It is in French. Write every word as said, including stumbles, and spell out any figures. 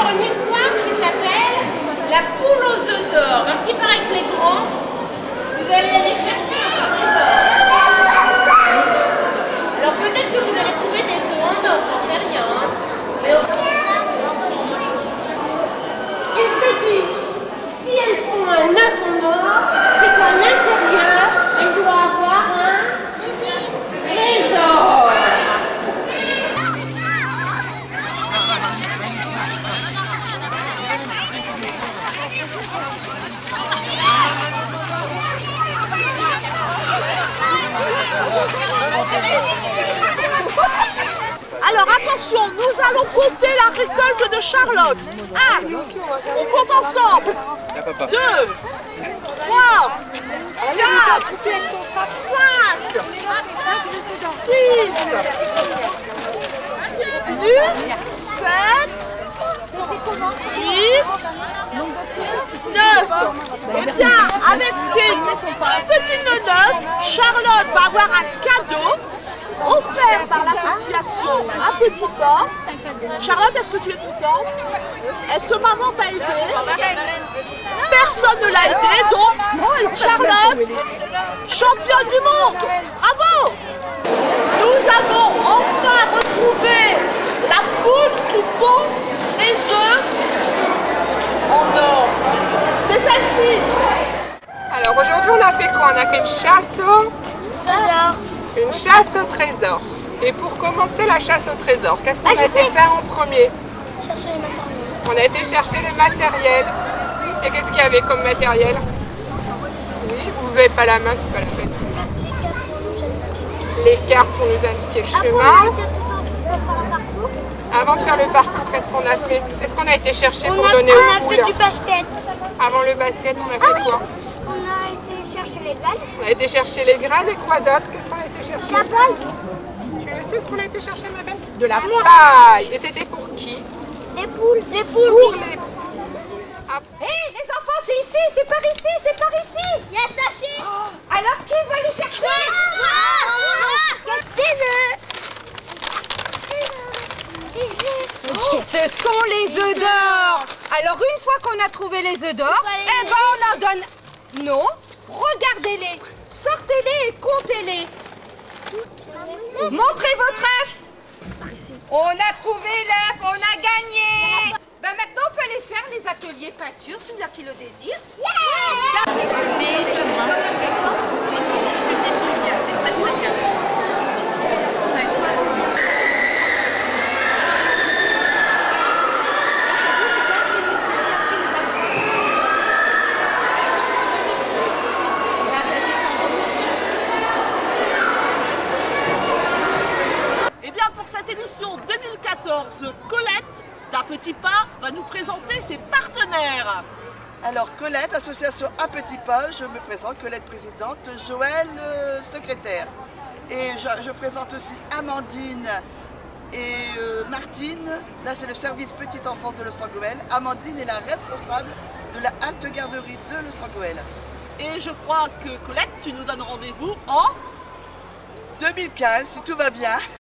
alors une histoire qui s'appelle La poule aux œufs d'or. Parce qu'il paraît que les grands, vous allez aller chercher un trésor. Alors peut-être que vous allez trouver des œufs en or, j'en sais rien. Hein. Mais au... Il s'est dit, si elle prend un œuf en or, c'est qu'à l'intérieur, elle doit avoir un trésor. Alors attention, nous allons compter la récolte de Charlotte. Un, on compte ensemble. Deux, trois, quatre, cinq, six, sept, huit, neuf. Eh bien, avec ces petits neuf, Charlotte va avoir un cadeau offert par l'association Un Petit Pas. Charlotte, est-ce que tu es contente? Est-ce que maman t'a aidé? Personne ne l'a aidé, donc Charlotte, championne du monde. Bravo! Nous avons enfin retrouvé la poule qui pond les œufs en or. C'est celle-ci. Alors aujourd'hui on a fait quoi? On a fait une chasse au... Une chasse au trésor. Et pour commencer la chasse au trésor, qu'est-ce qu'on a été faire en premier? Chercher les matériels. On a été chercher les matériels. Et qu'est-ce qu'il y avait comme matériel? Oui, vous n'avez pas la main, c'est pas la peine. Les cartes pour nous indiquer le chemin. Avant de faire le parcours, qu'est-ce qu'on a fait? Qu'est-ce qu'on a été chercher pour donner aux poules? On a fait du basket. Avant le basket, on a fait quoi? On a été chercher les graines. On a été chercher les graines et quoi d'autre? Qu'est-ce qu'on a été chercher? La paille. Tu le sais ce qu'on a été chercher, ma belle? De la paille. Et c'était pour qui? Les poules. Les poules. Pour les... Hé, hey, les enfants, c'est ici, c'est par ici, c'est par ici. Il y a sachet. Oh, alors qui va les chercher? Des œufs. Des œufs. Oh, ce sont les œufs d'or. Alors une fois qu'on a trouvé les œufs d'or, eh ben on leur donne... Non, regardez-les, sortez-les et comptez-les. Montrez votre œuf. On a trouvé l'œuf, on a gagné. Ben maintenant on peut aller faire les ateliers peinture, celui-là qui le désire. Pour cette édition deux mille quatorze, Colette d'Un Petit Pas va nous présenter ses partenaires. Alors Colette, association Un Petit Pas, je me présente, Colette présidente, Joël euh, secrétaire. Et je, je présente aussi Amandine et euh, Martine. Là c'est le service petite enfance de Los-Angeles. Amandine est la responsable de la halte garderie de Los-Angeles. Et je crois que Colette, tu nous donnes rendez-vous en deux mille quinze, si tout va bien.